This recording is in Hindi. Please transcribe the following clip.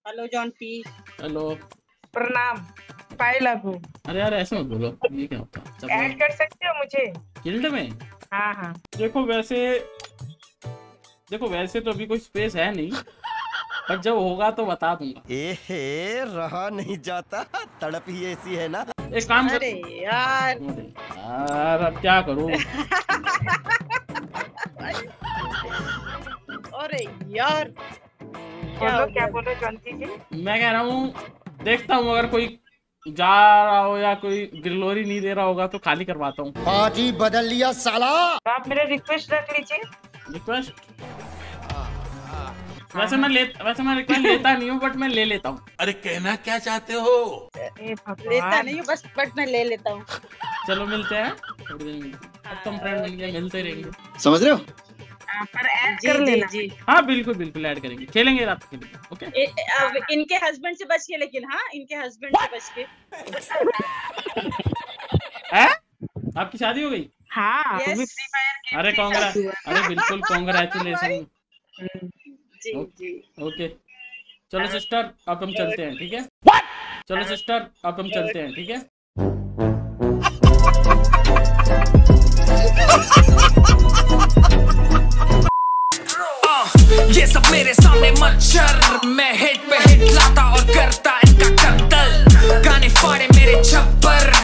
Hello Jonty. हेलो। प्रणाम। पाई लागू। अरे यार ऐसे मत बोलो, ये क्या होता है? ऐड कर सकते हो मुझे गिल्ड में? हाँ हाँ। देखो वैसे तो अभी कोई स्पेस है नहीं, पर जब होगा तो बता दूंगा। रहा नहीं जाता, तड़प ही ऐसी है ना। एक काम कर। अरे यार यार अब क्या करूं? अरे यार क्या बोलो जॉन्टी जी। मैं कह रहा हूँ देखता हूँ, अगर कोई जा रहा हो या कोई ग्लोरी नहीं दे रहा होगा तो खाली करवाता हूँ। पार्टी बदल लिया साला। तो आप मेरा रिक्वेस्ट रख लीजिए। रिक्वेस्ट? वैसे मैं रिक्वेस्ट लेता नहीं हूँ, बट मैं ले लेता हूँ। अरे कहना क्या चाहते हो? लेता नहीं हूँ बस, बट मैं ले लेता हूँ। चलो मिलते हैं थोड़ी देर में। अब तुम फ्रेंड बन गए, मिलते रहेंगे। समझ रहे हो? पर ऐड जी कर जी लेना। जी। हाँ बिल्कुल बिल्कुल ऐड करेंगे, खेलेंगे रात के लिए। ओके। अब इनके हस्बैंड से बच के, लेकिन हाँ इनके हस्बैंड से बच के। है? आपकी शादी हो गई? हाँ Yes. तुम्हें फ्री फायर अरे अरे बिल्कुल कॉन्ग्रेचुलेशन। जी जी। ओके चलो सिस्टर, अब हम चलते हैं, ठीक है? चलो सिस्टर, अब हम चलते हैं, ठीक है? ये सब मेरे सामने मच्छर, मैं हिट पे हिट लाता और करता इनका कत्ल। गाने फाड़े मेरे छप